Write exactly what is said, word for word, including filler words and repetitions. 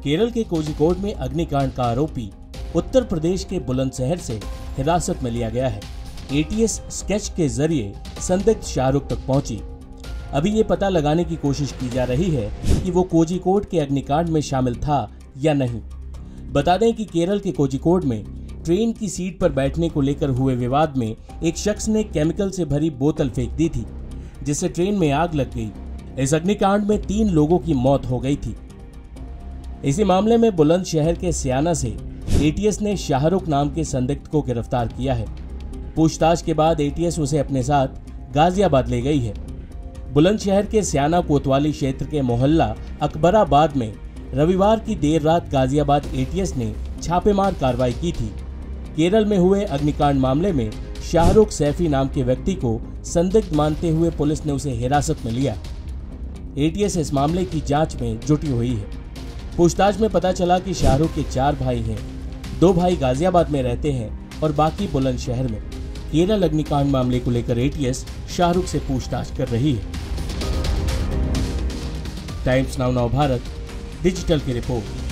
केरल के कोझिकोड में अग्निकांड का आरोपी उत्तर प्रदेश के बुलंदशहर से हिरासत में लिया गया है। एटीएस स्केच के जरिए संदिग्ध शाहरुख तक पहुंची। अभी ये पता लगाने की कोशिश की जा रही है कि वो कोझिकोड के अग्निकांड में शामिल था या नहीं। बता दें कि केरल के कोझिकोड में ट्रेन की सीट पर बैठने को लेकर हुए विवाद में एक शख्स ने केमिकल से भरी बोतल फेंक दी थी, जिससे ट्रेन में आग लग गई। इस अग्निकांड में तीन लोगों की मौत हो गई थी। इसी मामले में बुलंदशहर के स्याना से एटीएस ने शाहरुख नाम के संदिग्ध को गिरफ्तार किया है। पूछताछ के बाद एटीएस उसे अपने साथ गाजियाबाद ले गई है। बुलंदशहर के स्याना कोतवाली क्षेत्र के मोहल्ला अकबराबाद में रविवार की देर रात गाजियाबाद एटीएस ने छापेमार कार्रवाई की थी। केरल में हुए अग्निकांड मामले में शाहरुख सैफी नाम के व्यक्ति को संदिग्ध मानते हुए पुलिस ने उसे हिरासत में लिया। एटीएस इस मामले की जांच में जुटी हुई है। पूछताछ में पता चला कि शाहरुख के चार भाई हैं, दो भाई गाजियाबाद में रहते हैं और बाकी बुलंदशहर में। केरल अग्निकांड मामले को लेकर एटीएस शाहरुख से पूछताछ कर रही है। Times Now Now Bharat digital की रिपोर्ट।